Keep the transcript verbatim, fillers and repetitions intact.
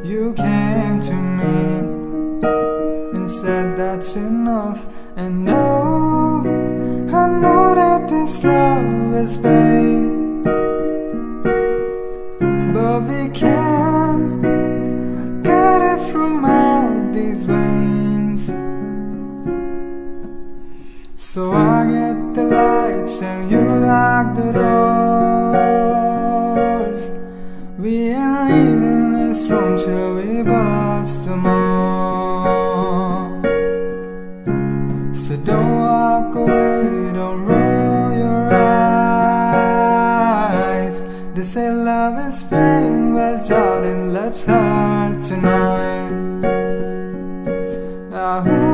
You came to me and said that's enough. And no, I know that this love is pain, but we can get it from out these veins. So I get the lights and you lock the doors. We ain't leaving this room till we bust them all. So don't walk away, don't roll your eyes. They say love is pain, well darling, let's hurt tonight. Now,